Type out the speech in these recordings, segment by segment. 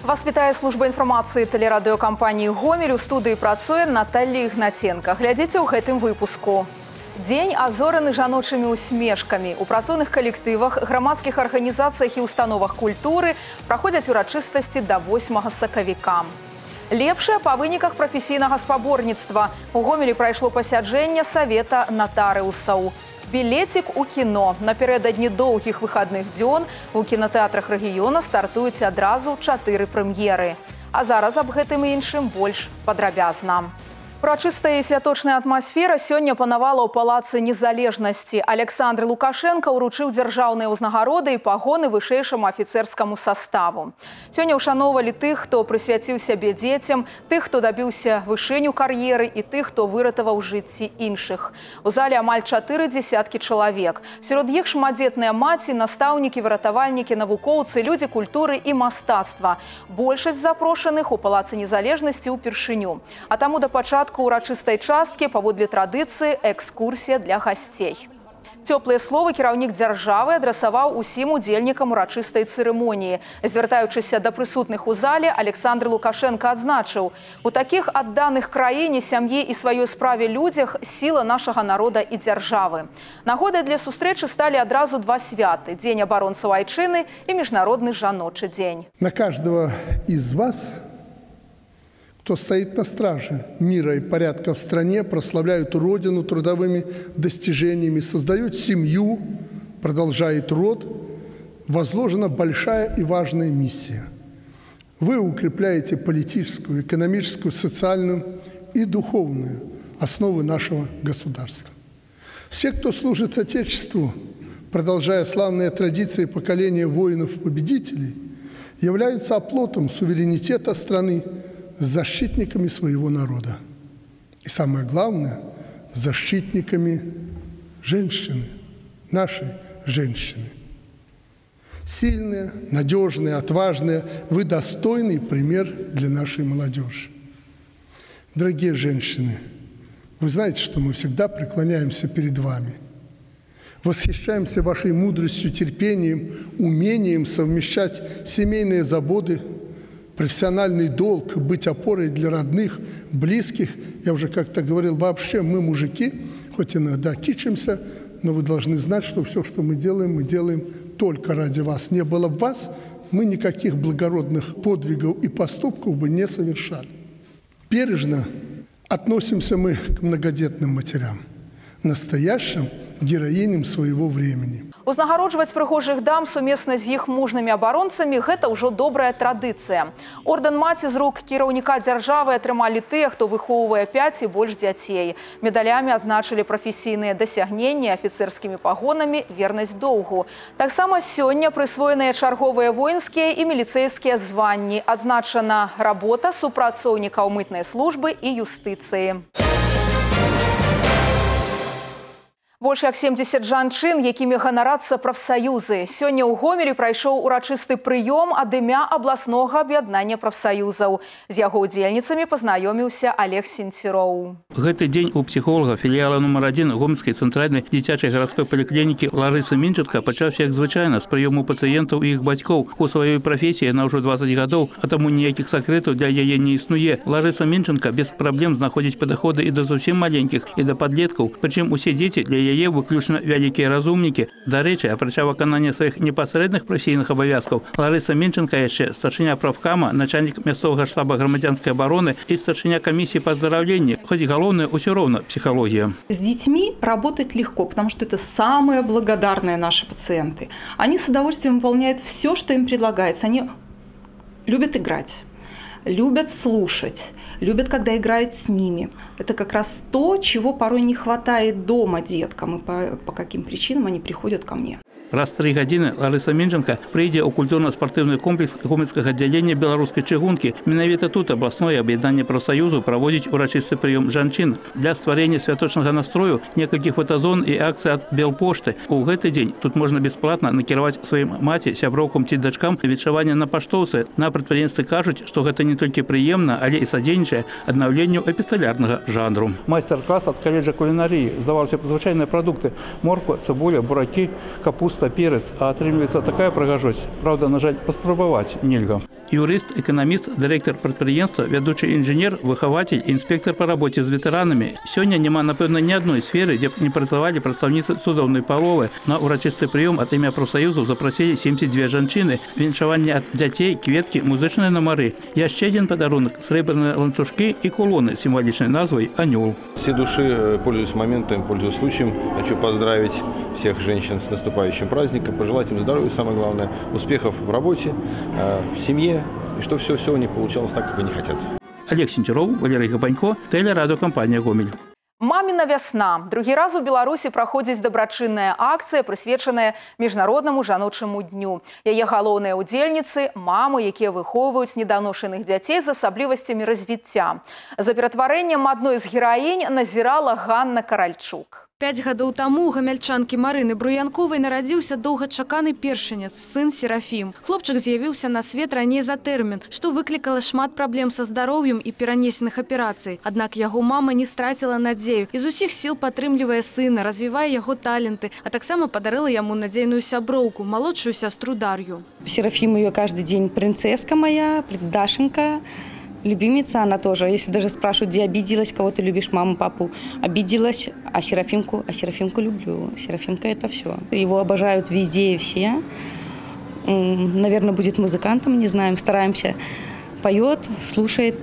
Вас вітае служба інфармацыі тэлерадыёкампаніі «Гомель». У студыі працуе Наталья Ігнатенко. Глядзіце ў гэтым выпуску. Дзень азораны жаночымі усмешкамі. У працоўных калектывах, грамадскіх арганізацыях і установах культуры праходзяць урачыстасці да 8 сакавіка. Лепшае па выніках прафесійнага спаборніцтва. У Гомелі прайшло пасяджэнне Савета натарыусаў. Білетик у кіно. Напярэдадні доўгіх выхадных дзён у кінотэатрах рэгіёна стартуюць адразу 4 прэм'еры. А зараз аб гэтым і іншым больш падрабязна. Урачыстая і святочная атмасфера сёння панавала ў палацы Незалежнасці. Александр Лукашенко ўручыў дзяржаўныя ўзнагароды і пагоны вышэйшаму афіцэрскаму саставу. Сёння ўшаноўвалі тых, хто прысвяціў сябе дзецям, тых, хто дабіўся вышыню кар'еры і тых, хто выратаваў жыцці іншых. У зале амаль 4 дзесяткі чалавек. Сярод іх шматдзетныя маці, настаўнікі, выратавальнікі, навукоўцы, людзі культуры і мастацтва. Большасць запрошаных у палацы Незалежнасці ўпершыню. А таму да пачатку урачыстай часткі паводле традыцыі экскурсія для гасцей. Цёплыя словы кіраўнік дзяржавы адрасаваў усім удзельнікам урачыстай цырымоніі. Звяртаючыся да прысутных у зале, Александр Лукашенко адзначыў: у такіх адданых краіне, сям'і і сваёй справе людзях сіла нашага народа і дзяржавы. Нагодай для сустрэчы сталі адразу два святы: Дзень абаронцаў айчыны і Міжнародны жаночы дзень. На каждого из вас, кто стоит на страже мира и порядка в стране, прославляют Родину трудовыми достижениями, создают семью, продолжает род, возложена большая и важная миссия. Вы укрепляете политическую, экономическую, социальную и духовную основы нашего государства. Все, кто служит Отечеству, продолжая славные традиции поколения воинов-победителей, являются оплотом суверенитета страны, защитниками своего народа. И самое главное, защитниками женщины, нашей женщины. Сильные, надежные, отважные, вы достойный пример для нашей молодежи. Дорогие женщины, вы знаете, что мы всегда преклоняемся перед вами. Восхищаемся вашей мудростью, терпением, умением совмещать семейные заботы, профессиональный долг, быть опорой для родных, близких. Я уже как-то говорил, вообще мы, мужики, хоть иногда кичимся, но вы должны знать, что все, что мы делаем только ради вас. Не было бы вас, мы никаких благородных подвигов и поступков бы не совершали. Бережно относимся мы к многодетным матерям, настоящим героиням своего времени. Узнагароджваць прыгожых дам сумесна з іх мужнымі абаронцамі – гэта ўжо добрая традыцыя. Ордэн маці з рук кіраўніка дзяржавы атрымалі тыя, хто выхоўвае 5 і больш дзяцей. Медалямі адзначылі прафесійныя дасягненні, афіцэрскімі пагонамі вернасць доўгу. Таксама сёння прысвоеныя чарговыя воінскія і міліцэйскія званні. Адзначана работа супрацоўнікаў мытнай службы і юстыцыі. Больш як 70 жанчын, якімі ганарацца прафсаюзы. Сёння ў Гомелі прайшоў урачысты прыём ад імя абласнога аб'яднання прафсаюзаў. З яго удзельніцамі пазнаёміўся Олег Сенціроў. Гэты дзень у псіхолага філіяла нумар 1 Гомельскай цэнтральнай дзіцячай гарадской паліклінікі Ларысы Менченка пачаўся як звычайна з прыёму пацыентаў і іх бацькоў. У сваёй прафесіі яна ўжо 20 гадоў, а таму ніякіх сакрэтаў для яе не існуе. Ларыса Менченка без праблем знаходзіць падыходы і да зусім маленькіх, і да падлеткаў. Прычым усе дзеці для яе выключна вялікія разумнікі. Дарэчы, апрача выканання сваіх непасрэдных прафесійных абавязкаў, Ларыса Менченка яшчэ старшыня правкама, начальнік мясцовага штаба грамадзянскай абароны і старшыня камісіі па аздараўленні. Хоць галоўнае ўсё роўна психология. С детьми работать легко, потому что это самые благодарные наши пациенты. Они с удовольствием выполняют все, что им предлагается. Они любят играть, любят слушать, любят, когда играют с ними. Это как раз то, чего порой не хватает дома деткам, и по каким причинам они приходят ко мне. Раз 3 гадзіны Ларыса Менченка прыйдзе ў культурна-спартыўны комплекс гомельскага аддзялення беларускай чыгункі. Менавіта тут абласное аб'яднанне прафсаюзу праводзіць урачысты прыём жанчын. Для стварэння святочнага настрою некалькіх фотазон і акцый ад Белпошты. У гэты дзень тут можна бясплатна накіраваць сваім маці, сяброўкам ці дачкам віншаванне на паштоўцы. На прадпрыемстве кажуць, што гэта не толькі прыемна, але і садзейнічае аднаўленню эпісталярнага жанру. Майстар-клас ад каледжа кулінарыі. Здавалася звычайныя прадукты: морква, цыбуля, буракі, капуста, проста перец, а атрымліваецца такая прыгажосць. Правда, на жаль, паспрабаваць нельга. Юрыст, эканаміст, дырэктар прадпрыемства, вядучы інжынер, выхавацель, інспектар па рабоце з ветэранамі. Сёння няма, напэўна, ні адной сферы, дзе б не працавалі прадстаўніцы цудоўнай паловы. На урачысты прыём ад імя прафсаюзу запрасілі 72 жанчыны. Віншаванне ад дзяцей, кветкі, музычныя нумары. Яшчэ адзін падарунак – срэбраныя ланцужкі і кулоны з сімвалічнай назвай «Анёл». Все души, пользуясь моментом, пользуясь случаем, хочу поздравить всех женщин с наступающим праздником, пожелать им здоровья, самое главное, успехов в работе, в семье, и что все у них получалось так, как они хотят. Олег Сенчаров, Валерий Габанько, телерадиокомпания «Гомель». Маміна вясна. Другі раз у Беларусі праходзіць дабрачынная акцыя, прысвечаная міжнароднаму жаночаму дню. Яе галоўныя ўдзельніцы – мамы, якія выхоўваюць неданошаных дзяцей з асаблівасцямі развіцця. За ператварэннем адной з гераінь назірала Ганна Каральчук. 5 гадоў таму у гамяльчанкі Марыны Бруянковай нарадзіўся доўгачаканы першынец, сын Серафім. Хлопчык з'явіўся на свет раней за тэрмін, што выклікала шмат праблем са здароўем і перанесеных аперацый. Аднак яго мама не страціла надзею і з усіх сіл падтрымлівае сына, развівае яго таленты, а таксама падарыла яму надзейную сяброўку, малодшую сястру Дар'ю. Серафим ее каждый день принцесска моя, Дашенька. Любимица она тоже. Если даже спрашивают, где обиделась, кого ты любишь, маму, папу, обиделась, а Серафимку люблю. Серафимка – это все. Его обожают везде и все. Наверное, будет музыкантом, не знаем, стараемся. Поет, слушает.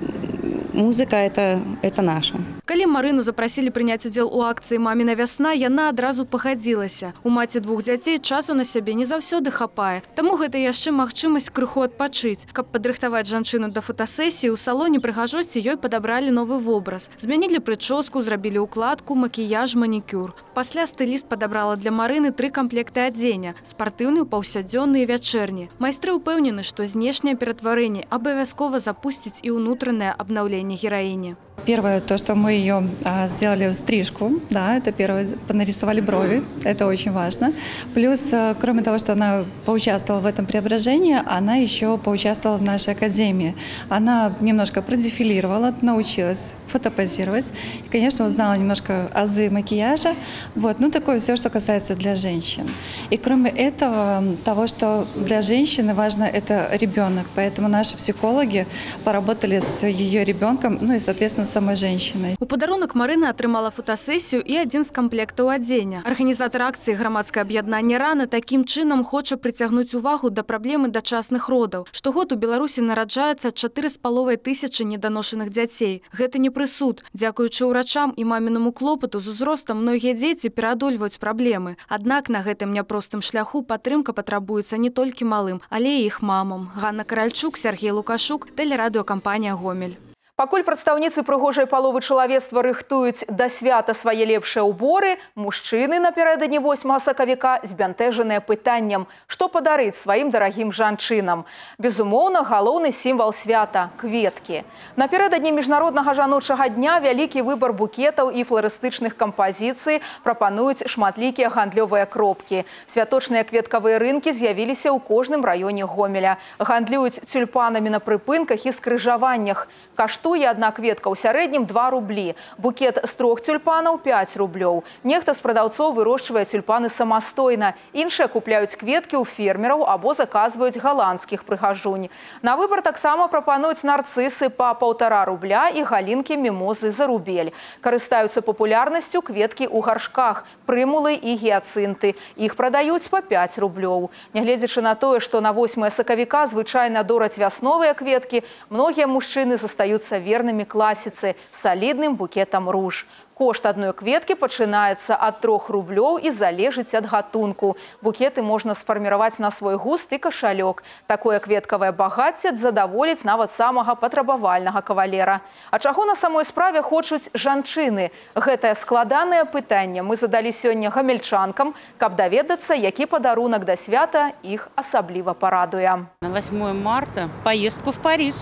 Музыка – это наша. Калі Марыну запрасілі прыняць удзел у акцыі «Маміна вясна», яна адразу пагадзілася. У маці 2 дзяцей часу на сябе не заўсёды хапае. Таму гэта яшчэ магчымасць крыху адпачыць. Каб падрыхтаваць жанчыну да фотасесіі, у салоне прыгажосці ёй падабралі новы вобраз. Змянілі прычоску, зрабілі укладку, макіяж, манікюр. Пасля стыліст падабрала для Марыны 3 камплекты адзення – спартыўны, паўсядзённы і вячэрні. Майстры ўпэўнены, што знешняе ператварэнне абавязкова запусціць і ўнутранае абнаўленне гераіні. Первое, то, что мы ее сделали в стрижку, да, это первое, нарисовали брови, это очень важно. Плюс, кроме того, что она поучаствовала в этом преображении, она еще поучаствовала в нашей академии. Она немножко продефилировала, научилась фотопозировать, и, конечно, узнала немножко азы макияжа. Вот, ну, такое все, что касается для женщин. И кроме этого, того, что для женщины важно, это ребенок. Поэтому наши психологи поработали с ее ребенком, ну и, соответственно, самой женщиной. У падарунак Марына атрымала фотасесію і адзін з камплектаў адзення. Арганізатар акцыі грамадскае аб'яднанне «Рана» такім чынам хоча прыцягнуць увагу да праблемы дачасных родаў. Штогод у Беларусі нараджаецца 4,5 тысячы неданошаных дзяцей. Гэта не прысуд. Дзякуючы ўрачам і мамінаму клопату з узростам многія дзеці пераадольваюць праблемы. Аднак на гэтым няпростым шляху падтрымка патрабуецца не толькі малым, але і іх мамам. Ганна Каральчук, Сергей Лукашук, телерадиокомпания «Гомель». Пакуль прадстаўніцы прыгожай паловы чалавецтва рыхтуюць да свята свае лепшыя ўборы, мужчыны напярэдадні 8 сакавіка збянтэжаныя пытаннем, што падарыць сваім дарагім жанчынам. Безумоўна, галоўны сімвал свята – кветкі. Напярэдадні міжнароднага жаночага дня вялікі выбар букетаў і фларыстычных кампазіцый прапануюць шматлікія гандлёвыя кропкі. Святочныя кветкавыя рынкі з'явіліся ў кожным раёне Гомеля. Гандлююць тюльпанамі на прыпынках і скрыжаваннях. Каштуе одна кветка ў сярэднім 2 рублі. Букет з 3 тюльпанаў 5 рублёў. Нехта з прадаўцоў вырошчвае тюльпаны самастойна. Іншыя купляюць кветкі ў фермераў або заказваюць галандскіх прыгажунь. На выбар таксама прапануюць нарцысы па 1,5 рубля і галінкі мімозы за рубель. Карыстаюцца папулярнасцю кветкі ў гаршках, прымулы і гіацынты. Іх прадаюць па 5 рублёў. Нягледзячы на тое, што на 8 сакавіка звычайна дораць вясновыя кветкі, многія мужчыны застаюцца вернымі класіцы – салідным букетам руж. Кошт адной кветкі пачынаецца ад 3 рублёў і залежыць ад гатунку. Букеты можна сфарміраваць на свой густ і кашалёк. Такое кветкавае багацце задаволіць нават самага патрабавальнага кавалера. А чаго на самой справе хочуць жанчыны? Гэтае складанае пытанне мы задалі сёння гамельчанкам, каб даведацца, які падарунак да свята іх асабліва парадуе. На 8 марта поездку в Париж.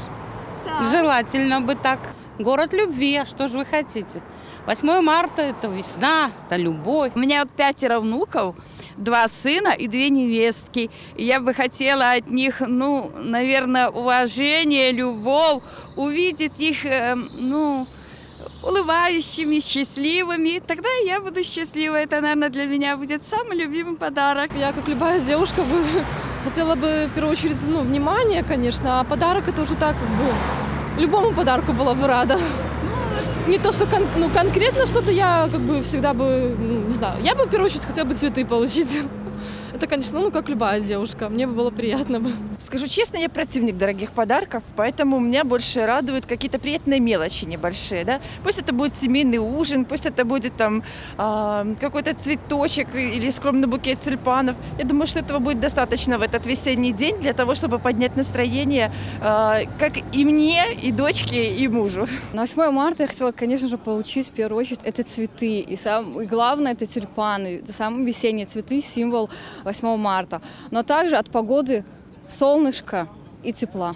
Желательно бы так. Город любви, что же вы хотите? 8 марта – это весна, это любовь. У меня 5 внуков, 2 сына и 2 невестки. И я бы хотела от них, наверное, уважение, любовь, увидеть их, улыбающими, счастливыми. Тогда и я буду счастливой. Это, наверное, для меня будет самый любимый подарок. Я, как любая девушка, хотела бы в первую очередь внимание, конечно, а подарок это уже так, любому подарку была бы рада. Не то, что конкретно что-то я всегда бы, не знаю, я бы в первую очередь хотела бы цветы получить. Это, конечно, как любая девушка, мне бы было приятно бы. Скажу честно, я противник дорогих подарков, поэтому меня больше радуют какие-то приятные мелочи небольшие, да. Пусть это будет семейный ужин, пусть это будет там какой-то цветочек или скромный букет тюльпанов. Я думаю, что этого будет достаточно в этот весенний день для того, чтобы поднять настроение как и мне, и дочке, и мужу. На 8 марта я хотела, конечно же, получить в первую очередь это цветы. И главное, это тюльпаны. Это самые весенние цветы, символ 8 марта. Но также от погоды солнышко и тепла.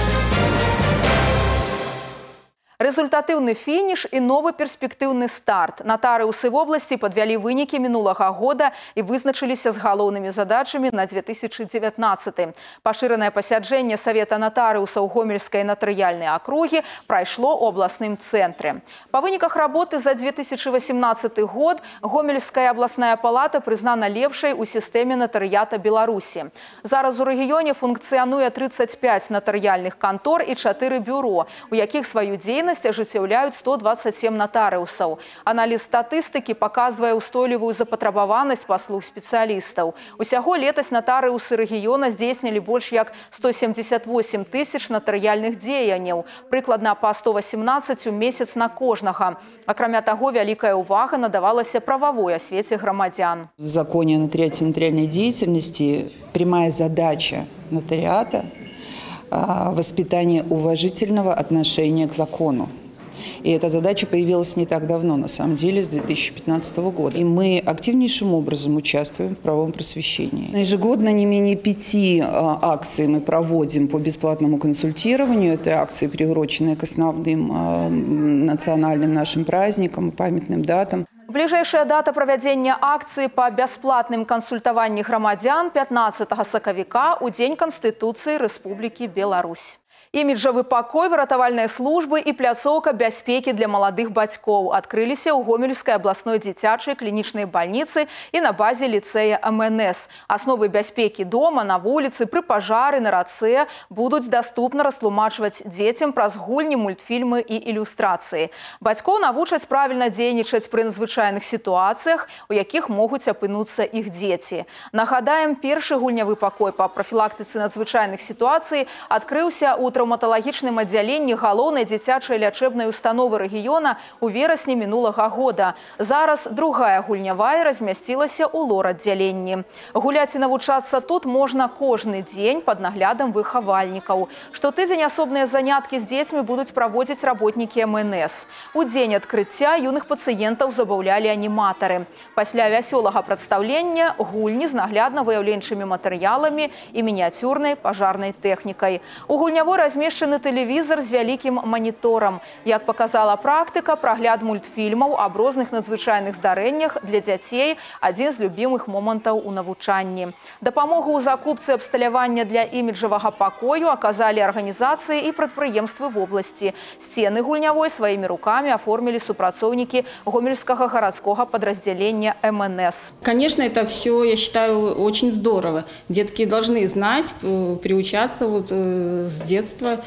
Результатыўны фініш і новы перспектыўны старт. Натарыусы вобласці падвялі вынікі мінулага года і вызначыліся з галоўнымі задачамі на 2019. Пашыранае пасяджэнне Савета натарыусаў Гомельскай натарыяльнай акругі прайшло ў абласным цэнтры. Па выніках работы за 2018 год Гомельская абласная палата прызнана лепшай у сістэме натарыята Беларусі. Зараз у рэгіёне функцыянуе 35 натарыяльных кантор і 4 бюро, у якіх сваю дзейнасць ажыццяўляюць 127 натарыусаў. Аналіз статыстыкі паказвае ўстойлівую запатрабаванасць паслуг спецыялістаў. Усяго летась натарыусы рэгіёна здзейснілі больш як 178 тысяч натарыяльных дзеянняў, прыкладна па 118 у месяц на кожнага. Акрамя таго, вялікая ўвага надавалася прававой асвеце грамадзян. В законе о нотариальной деятельности прямая задача нотариата – воспитание уважительного отношения к закону. И эта задача появилась не так давно, на самом деле, с 2015 года. И мы активнейшим образом участвуем в правовом просвещении. Ежегодно не менее 5 акций мы проводим по бесплатному консультированию. Это акции, приуроченные к основным национальным нашим праздникам, памятным датам. Бліжэйшая дата правядзення акцыі па бясплатным кансультаванні грамадзян 15 сакавіка у Дзень Канстытуцыі Рэспублікі Беларусь. Іміджавы пакой, выратавальныя службы і пляцоўка бяспекі для маладых бацькоў адкрыліся ў Гомельскай абласной дзіцячай клінічнай бальніцы і на базе ліцэя МНС. Асновы бяспекі дома, на вуліцы, пры пажары, на рацэ будуць даступна растлумачваць дзецям праз гульні, мультфільмы і ілюстрацыі. Бацькоў навучаць правільна дзейнічаць пры надзвычайных сітуацыях, у якіх могуць апынуцца іх дзеці. Нагадаем, першы гульнявы пакой па прафілактыцы надзвычайных сітуацый адкрыўся у траўматалагічным аддзяленні галоўнай дзіцячай лячэбнай установы рэгіёна у верасні мінулага года. Зараз другая гульнявая размясцілася ў лор-аддзяленні. Гуляць і навучацца тут можна кожны дзень пад наглядам выхавальнікаў. Штотыдзень асобныя заняткі з дзецьмі будуць праводзіць работнікі МНС. У дзень адкрыцця юных пацыентаў забаўлялі аніматары. Пасля вясёлага прадстаўлення гульні з наглядна-выяўленчымі матэрыяламі і мініяцюрнай пажарнай тэхнікай. У гульнявой размешчаны тэлевізор з вялікім маніторам. Як паказала практыка, прагляд мультфільмаў аб розных надзвычайных здарэннях для дзяцей – адзін з любімых момантаў у навучанні. Дапамогу ў закупцы абсталявання для іміджавага пакою аказалі арганізацыі і прадпрыемствы вобласці. Сцены гульнявой сваімі рукамі аформілі супрацоўнікі Гомельскага гарадскога подразделения МНС. Конечно, это все, я считаю, очень здорово. Детки должны знать, приучаться с детства,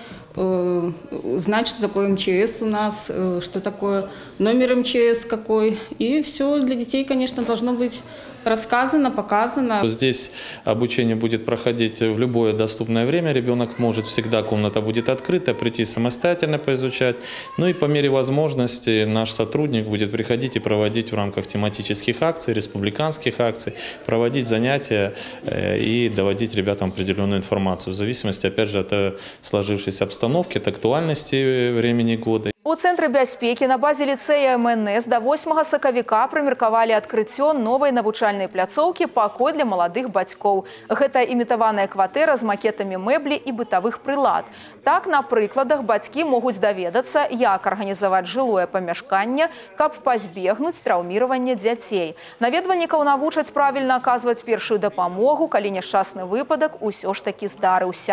знать, что такое МЧС у нас, что такое номер МЧС какой. И все для детей, конечно, должно быть рассказано, показано. Здесь обучение будет проходить в любое доступное время. Ребенок может всегда, комната будет открыта, прийти самостоятельно поизучать. Ну и по мере возможности наш сотрудник будет приходить и проводить в рамках тематических акций, республиканских акций, проводить занятия и доводить ребятам определенную информацию в зависимости, опять же, от сложившейся обстановки, от актуальности времени года. У Цэнтры бяспекі на базе ліцэя МНС до 8 сакавіка прымеркавалі адкрыццё новай навучальнай пляцоўкі «Пакой для маладых бацькоў». Гэта імітаваная кватэра з макетамі мэблі і бытавых прылад. Так, на прыкладах бацькі могуць даведацца, як арганізаваць жылое памяшканне, каб пазбегнуць траўміравання дзяцей. Наведвальнікаў навучаць правільна аказваць першую дапамогу, калі няшчасны выпадак усё ж такі здарыўся.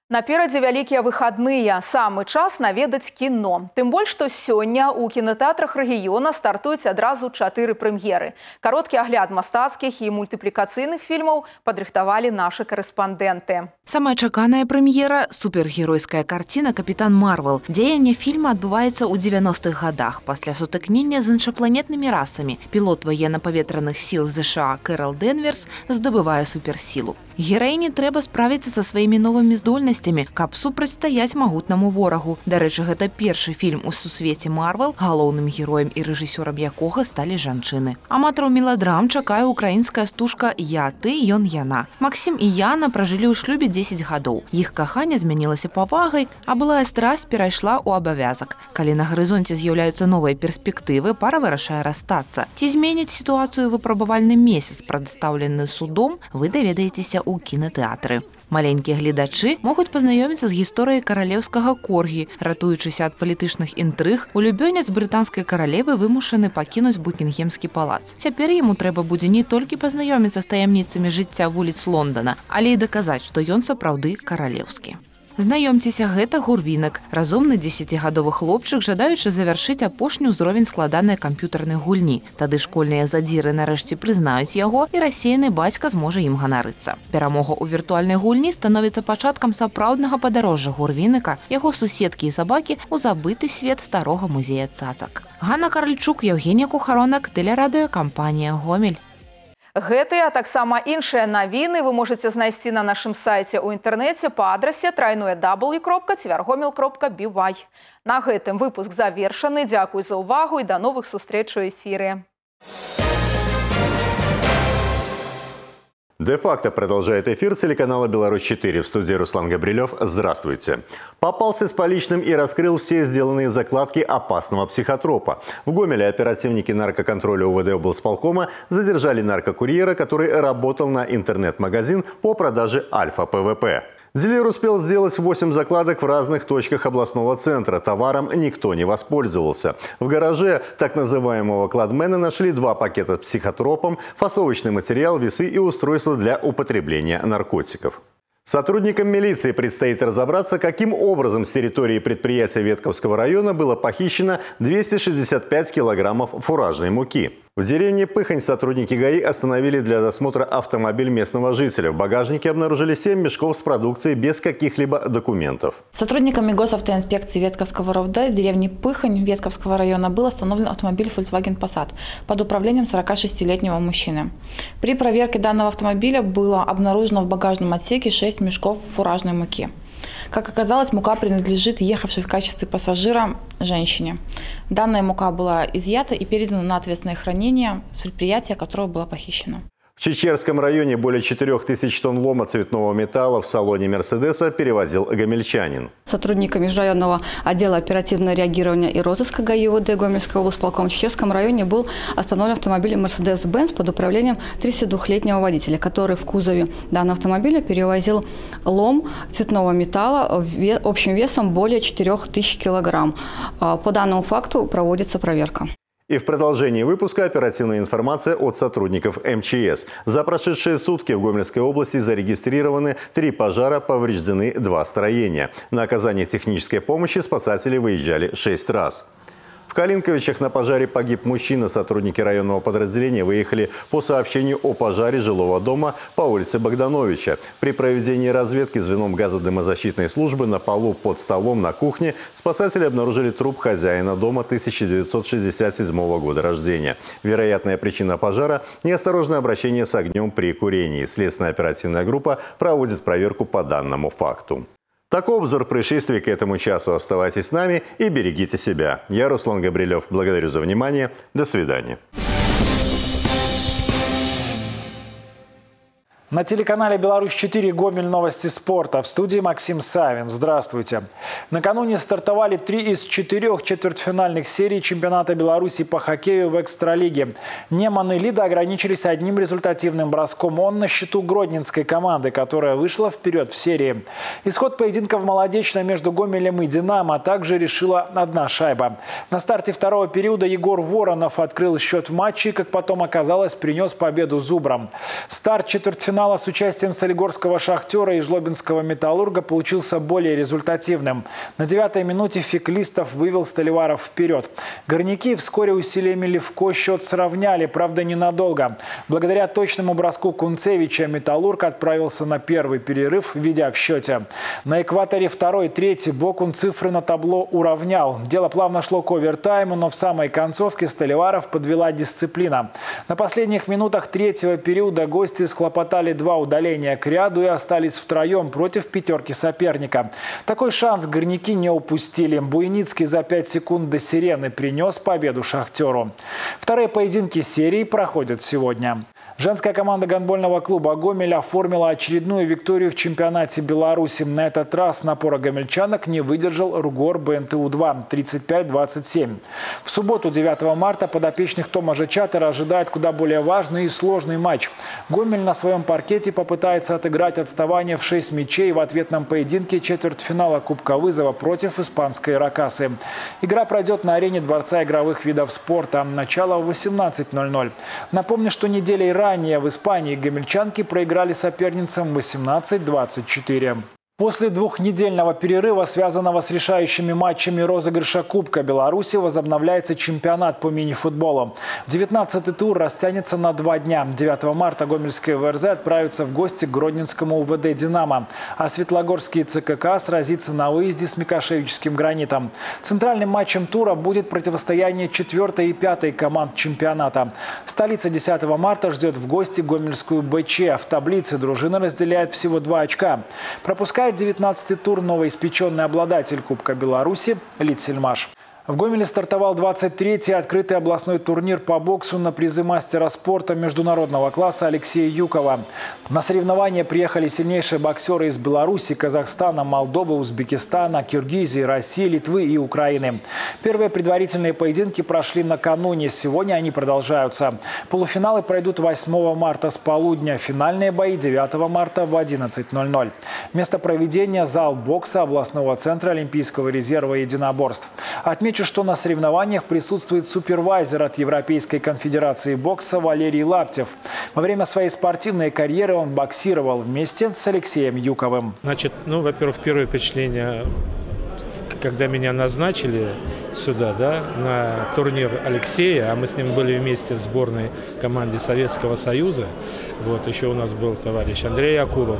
Наперадзе вялікія выхадныя. Самы час наведаць кіно. Тым больш, што сёння ў кінотэатрах рэгіёна стартуюць адразу 4 прэм'еры. Кароткі агляд мастацкіх і мультыплікацыйных фільмаў падрыхтавалі нашы карэспандэнты. Самая чаканая прэм'ера – супергеройская карціна «Капітан Марвел». Дзеянне фільма адбываецца ў 90-х гадах пасля сутыкнення з іншапланетнымі расамі. Пілот военно-паветраных сіл США Кэрол Денверс здабывае суперсілу. Гераіні трэба справіцца са сваімі новымі здольнасцямі, каб супрацьстаяць магутнаму ворагу. Дарэчы, гэта першы фільм у сусвеце Марвел, галоўным героем і рэжысёрам якога сталі жанчыны. Аматараў меладрам чакае украінская стужка «Я, ты, ён, яна». Максім і Яна пражылі ў шлюбе 10 гадоў. Іх каханне змянілася павагай, а былая страсць перайшла ў абавязак. Калі на гарызонце з'яўляюцца новыя перспектывы, пара вырашае расстацца. Ці зменіць сітуацыю выпрабавальны месяц, прадстаўлены судом, вы даведаецеся ў кінотэатры. Маленькія гледачы могуць пазнаёміцца з гісторыяй каралеўскага коргі. Ратуючыся ад палітычных інтрыг, улюбёнец брытанскай каралевы вымушаны пакінуць Букінгемскі палац. Цяпер яму трэба будзе не толькі пазнаёміцца з таямніцамі жыцця вуліц Лондона, але і даказаць, што ён сапраўды каралеўскі. Знаёмцеся, гэта Гурвінак, разумны 10гадовы хлопчык, жадаючы завяршыць апошні ўзровень складанай камп'ютарнай гульні. Тады школьныя задзіры нарэшце прызнаюць яго, і рассеяны бацька зможа ім ганарыцца. Перамога ў віртуальнай гульні становіцца пачаткам сапраўднага падарожжа Гурвінака, яго суседкі і сабакі ў забыты свет старога музея цацак. Ганна Каральчук, Евгенія Кухаронак, тэлерадыёкампанія «Гомель». Гэтыя, а таксама іншыя навіны вы можаце знайсці на нашым сайце ў інтэрнэце па адрасе www.tvrgomel.by. На гэтым выпуск завершаны. Дзякуй за ўвагу і да новых сустрэч у эфіры. Де-факто продолжает эфир телеканала «Беларусь-4». В студии Руслан Габрилев. Здравствуйте. Попался с поличным и раскрыл все сделанные закладки опасного психотропа. В Гомеле оперативники наркоконтроля УВД облсполкома задержали наркокурьера, который работал на интернет-магазин по продаже альфа-ПВП. Дилер успел сделать 8 закладок в разных точках областного центра. Товаром никто не воспользовался. В гараже так называемого кладмена нашли 2 пакета с психотропом, фасовочный материал, весы и устройство для употребления наркотиков. Сотрудникам милиции предстоит разобраться, каким образом с территории предприятия Ветковского района было похищено 265 килограммов фуражной муки. В деревне Пыхань сотрудники ГАИ остановили для досмотра автомобиль местного жителя. В багажнике обнаружили 7 мешков с продукцией без каких-либо документов. Сотрудниками госавтоинспекции Ветковского РОВД в деревне Пыхань Ветковского района был остановлен автомобиль Volkswagen Passat под управлением 46-летнего мужчины. При проверке данного автомобиля было обнаружено в багажном отсеке 6 мешков фуражной муки. Как оказалось, мука принадлежит ехавшей в качестве пассажира женщине. Данная мука была изъята и передана на ответственное хранение с предприятия, которое было похищено. В Чечерском районе более 4000 тонн лома цветного металла в салоне «Мерседеса» перевозил гомельчанин. Сотрудниками межрайонного отдела оперативного реагирования и розыска ГАИ УВД Гомельского облсполкома в Чечерском районе был остановлен автомобиль «Мерседес-Бенц» под управлением 32-летнего водителя, который в кузове данного автомобиля перевозил лом цветного металла общим весом более 4000 килограмм. По данному факту проводится проверка. И в продолжении выпуска оперативная информация от сотрудников МЧС. За прошедшие сутки в Гомельской области зарегистрированы 3 пожара, повреждены 2 строения. На оказание технической помощи спасатели выезжали 6 раз. В Калинковичах на пожаре погиб мужчина. Сотрудники районного подразделения выехали по сообщению о пожаре жилого дома по улице Богдановича. При проведении разведки звеном газодымозащитной службы на полу под столом на кухне спасатели обнаружили труп хозяина дома 1967 года рождения. Вероятная причина пожара – неосторожное обращение с огнем при курении. Следственная оперативная группа проводит проверку по данному факту. Такой обзор происшествий к этому часу. Оставайтесь с нами и берегите себя. Я Руслан Габрилев. Благодарю за внимание. До свидания. На телеканале «Беларусь-4» Гомель, новости спорта. В студии Максим Савин. Здравствуйте. Накануне стартовали 3 из 4 четвертьфинальных серий чемпионата Беларуси по хоккею в экстралиге. Неман и Лида ограничились одним результативным броском. Он на счету гродненской команды, которая вышла вперед в серии. Исход поединка в молодечном между Гомелем и «Динамо» также решила 1 шайба. На старте второго периода Егор Воронов открыл счет в матче и, как потом оказалось, принес победу зубрам. Старт четвертьфинала финала с участием солигорского «Шахтера» и жлобинского «Металлурга» получился более результативным. На 9-й минуте Феклистов вывел Столиваров вперед. Горняки вскоре усилиями Левко счет сравняли, правда ненадолго. Благодаря точному броску Кунцевича «Металлург» отправился на первый перерыв, ведя в счете. На экваторе 2-й, 3-й Бокун цифры на табло уравнял. Дело плавно шло к овертайму, но в самой концовке Столиваров подвела дисциплина. На последних минутах третьего периода гости схлопотали 2 удаления к ряду и остались втроем против пятерки соперника. Такой шанс горняки не упустили. Буйницкий за 5 секунд до сирены принес победу «Шахтеру». Вторые поединки серии проходят сегодня. Женская команда гандбольного клуба «Гомель» оформила очередную викторию в чемпионате Беларуси. На этот раз напора гомельчанок не выдержал РУГОР БНТУ-2 35-27. В субботу, 9 марта, подопечных Томажа Чатера ожидает куда более важный и сложный матч. Гомель на своем паркете попытается отыграть отставание в 6 мячей в ответном поединке четвертьфинала Кубка Вызова против испанской «Ракасы». Игра пройдет на арене Дворца игровых видов спорта. Начало в 18:00. Напомню, что неделей ранее в Испании гомельчанки проиграли соперницам 18-24. После двухнедельного перерыва, связанного с решающими матчами розыгрыша Кубка Беларуси, возобновляется чемпионат по мини-футболу. 19-й тур растянется на 2 дня. 9 марта гомельские ВРЗ отправятся в гости к гродненскому УВД «Динамо», а Светлогорский ЦКК сразится на выезде с Микошевическим «Гранитом». Центральным матчем тура будет противостояние 4-й и 5-й команд чемпионата. Столица 10 марта ждет в гости гомельскую БЧ. В таблице дружина разделяет всего 2 очка. Пропускает 19-й тур новоиспеченный обладатель Кубка Беларуси Литсельмаш. В Гомеле стартовал 23-й открытый областной турнир по боксу на призы мастера спорта международного класса Алексея Юкова. На соревнования приехали сильнейшие боксеры из Беларуси, Казахстана, Молдовы, Узбекистана, Киргизии, России, Литвы и Украины. Первые предварительные поединки прошли накануне. Сегодня они продолжаются. Полуфиналы пройдут 8 марта с полудня. Финальные бои 9 марта в 11:00. Место проведения – зал бокса областного центра Олимпийского резерва единоборств. Отмечу, что на соревнованиях присутствует супервайзер от Европейской конфедерации бокса Валерий Лаптев. Во время своей спортивной карьеры он боксировал вместе с Алексеем Юковым. Значит, во-первых, первое впечатление, когда меня назначили сюда, на турнир Алексея, а мы с ним были вместе в сборной команде Советского Союза. Вот, еще у нас был товарищ Андрей Акулов.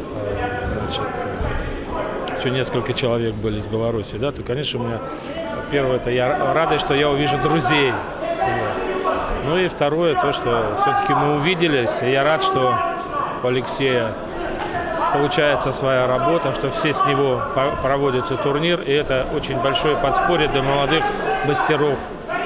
Еще несколько человек были из Беларуси, то, конечно, у меня первое, это я рад, что я увижу друзей. Вот. Ну и второе, то, что все-таки мы увиделись, и я рад, что у Алексея получается своя работа, что все с него проводится турнир, и это очень большое подспорье для молодых мастеров.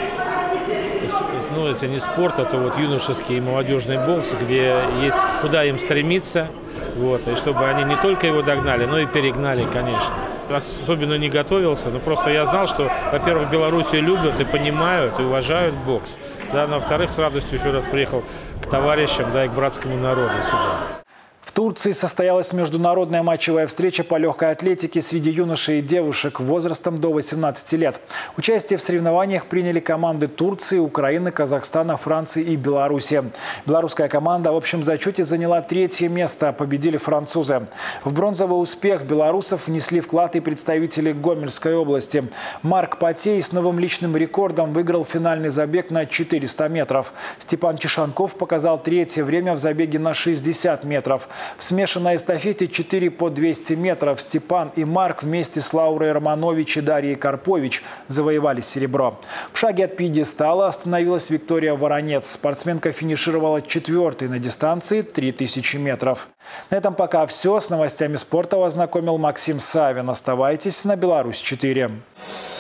Ну, это не спорт, это вот юношеский и молодежный бокс, где есть куда им стремиться, вот, и чтобы они не только его догнали, но и перегнали, конечно. Особенно не готовился, но просто я знал, что, во-первых, в Беларуси любят и понимают, и уважают бокс, но, во-вторых, с радостью еще раз приехал к товарищам, и к братскому народу сюда. В Турции состоялась международная матчевая встреча по легкой атлетике среди юношей и девушек возрастом до 18 лет. Участие в соревнованиях приняли команды Турции, Украины, Казахстана, Франции и Беларуси. Белорусская команда в общем зачете заняла 3-е место, победили французы. В бронзовый успех белорусов внесли вклад и представители Гомельской области. Марк Потей с новым личным рекордом выиграл финальный забег на 400 метров. Степан Чешанков показал 3-е время в забеге на 60 метров. В смешанной эстафете 4 по 200 метров Степан и Марк вместе с Лаурой Романович и Дарьей Карпович завоевали серебро. В шаге от пьедестала остановилась Виктория Воронец. Спортсменка финишировала 4-й на дистанции 3000 метров. На этом пока все. С новостями спорта вас знакомил Максим Савин. Оставайтесь на Беларусь 4.